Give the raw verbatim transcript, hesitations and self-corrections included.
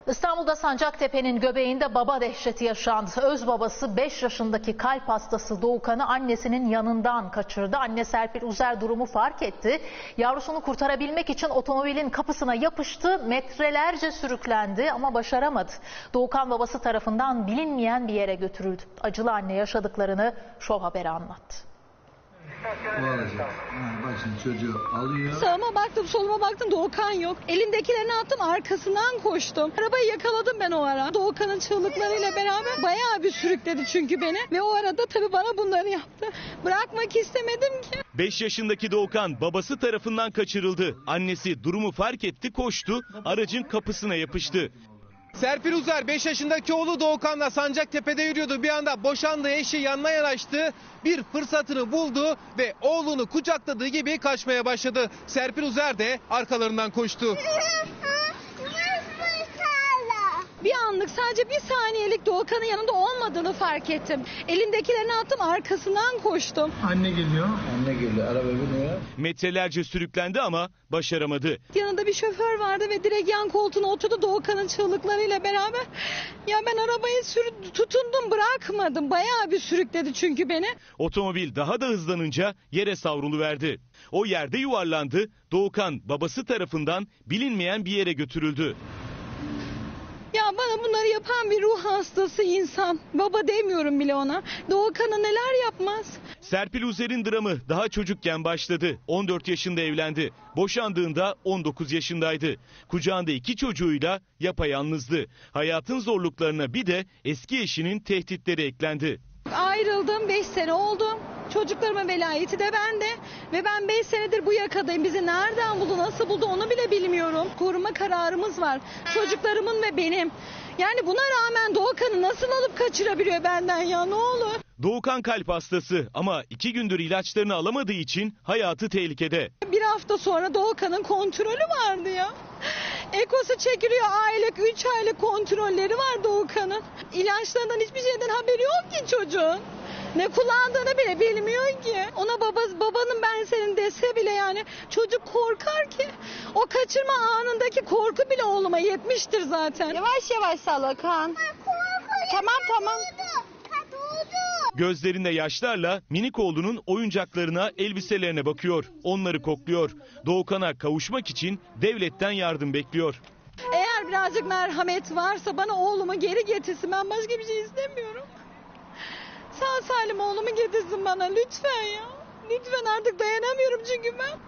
İstanbul'da Sancaktepe'nin göbeğinde baba dehşeti yaşandı. Öz babası beş yaşındaki kalp hastası Doğukan'ı annesinin yanından kaçırdı. Anne Serpil Uzer durumu fark etti. Yavrusunu kurtarabilmek için otomobilin kapısına yapıştı. Metrelerce sürüklendi ama başaramadı. Doğukan babası tarafından bilinmeyen bir yere götürüldü. Acılı anne yaşadıklarını Şov Haber'e anlattı. Bu olacak. Ha, bak şimdi çocuğu alıyor. Sağıma baktım, soluma baktım, Doğukan yok. Elimdekilerini attım, arkasından koştum. Arabayı yakaladım ben o ara. Doğukan'ın çığlıklarıyla beraber bayağı bir sürükledi çünkü beni. Ve o arada tabii bana bunları yaptı. Bırakmak istemedim ki. beş yaşındaki Doğukan babası tarafından kaçırıldı. Annesi durumu fark etti, koştu, aracın kapısına yapıştı. Serpil Uzer beş yaşındaki oğlu Doğukan'la Sancaktepe'de yürüyordu. Bir anda boşandığı eşi yanına yanaştı. Bir fırsatını buldu ve oğlunu kucakladığı gibi kaçmaya başladı. Serpil Uzer de arkalarından koştu. Bir anlık, sadece bir saniyelik Doğukan'ın yanında olmadığını fark ettim. Elimdekilerini attım, arkasından koştum. Anne geliyor. Anne geliyor. Araba biniyor. Metrelerce sürüklendi ama başaramadı. Yanında bir şoför vardı ve direkt yan koltuğuna oturdu Doğukan'ın çığlıklarıyla beraber. Ya ben arabayı sür tutundum, bırakmadım. Bayağı bir sürükledi çünkü beni. Otomobil daha da hızlanınca yere savruluverdi. O yerde yuvarlandı. Doğukan babası tarafından bilinmeyen bir yere götürüldü. Ya bana bunları yapan bir ruh hastası insan. Baba demiyorum bile ona. Doğukan'a neler yapmaz? Serpil Uzer'in dramı daha çocukken başladı. on dört yaşında evlendi. Boşandığında on dokuz yaşındaydı. Kucağında iki çocuğuyla yapayalnızdı. Hayatın zorluklarına bir de eski eşinin tehditleri eklendi. Ayrıldım, beş sene oldu. Çocuklarımın velayeti de bende. Ve ben beş senedir bu yakadayım. Bizi nereden buldu, nasıl buldu onu bile bilmiyorum. Koruma kararımız var. Çocuklarımın ve benim. Yani buna rağmen Doğukan'ı nasıl alıp kaçırabiliyor benden ya, ne olur? Doğukan kalp hastası ama iki gündür ilaçlarını alamadığı için hayatı tehlikede. Bir hafta sonra Doğukan'ın kontrolü vardı ya. Ekosu çekiliyor, aylık, üç aylık kontrolleri var Doğukan'ın. İlaçlarından hiçbir şeyden haberi yok ki çocuğun. Ne kullandığını bile bilmiyor ki. Ona babası, babanın ben senin dese bile yani çocuk korkar ki. O kaçırma anındaki korku bile oğluma yetmiştir zaten. Yavaş yavaş salla kan. Tamam tamam. Gözlerinde yaşlarla minik oğlunun oyuncaklarına, elbiselerine bakıyor. Onları kokluyor. Doğukan'a kavuşmak için devletten yardım bekliyor. Eğer birazcık merhamet varsa bana oğlumu geri getirsin. Ben başka bir şey istemiyorum. Sağ salim oğlumu getirsin bana lütfen ya. Lütfen, artık dayanamıyorum çünkü ben.